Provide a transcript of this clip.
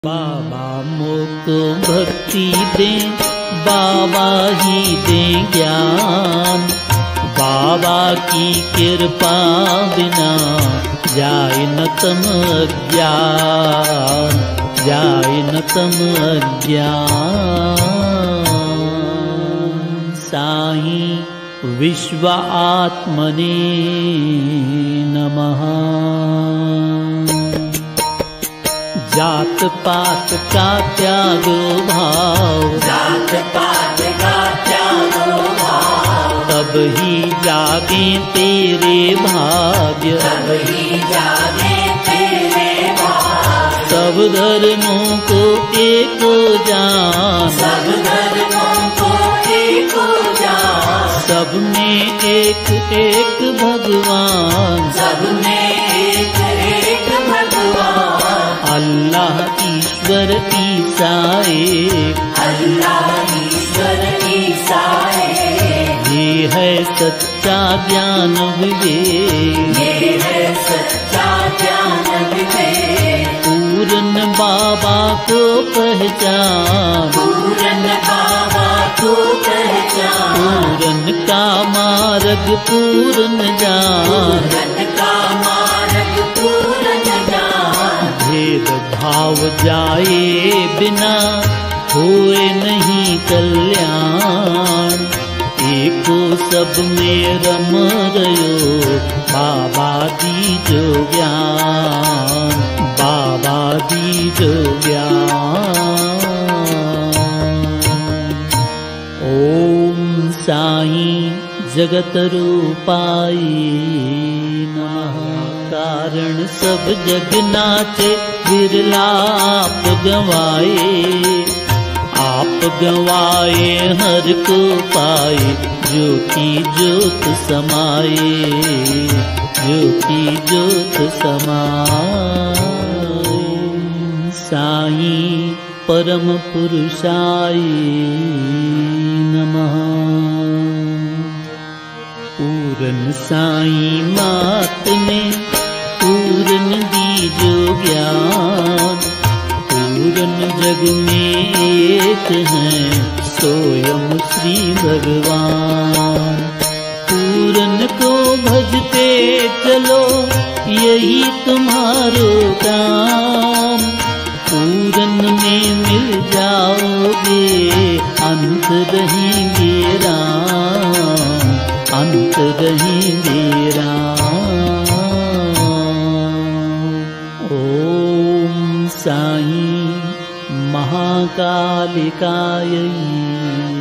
बाबा मोको भक्ति दे, बाबा ही दे ज्ञान। बाबा की कृपा बिना जाए न तम अज्ञान, जाए न तम अज्ञान। साईं विश्व आत्मने नमः। जात पात का त्यागो भाव, जात पात का त्यागो भाव, तब ही जागे तेरे भाग्य, तब ही जागे तेरे भाग्य। सब धर्मों को एको जान, सब धर्मों को एको जान, सब में एक एक भगवान, सब में एक एक भगवान। अल्लाह ईश्वर ईसा एक, अल्लाह ईश्वर ईसा एक। ये है सच्चा ज्ञान विवेक, ये है सच्चा ज्ञान विवेक। पूरन बाबा को पहचान, पूरन बाबा को पहचान, पूरन का मार्ग पूरन जान। पूरन का मार्ग पूरन जान। भेद भाव जाए बिना होए नहीं कल्याण, एको सब में रम रयो बाबा दीजो ज्ञान, बाबा दीजो ज्ञान। ओम साईं जगत रूपाई नमः। कारण सब जग नाचे बिरला आप गवाए, आप गवाए हर को पाए, ज्योति ज्योत समाए, ज्योति ज्योत समाए। साईं परम पुरुषाय नमः। पूरन साईं मात में पूरन दीजो ज्ञान, पूरन जग में एक हैं सोयम श्री भगवान। पूरन को भजते चलो यही तुम्हारो काम, पूरन में मिल जाओगे अंत रहेंगे राम, अंत रहेंगे राम। ओम साईं महाकालिकायै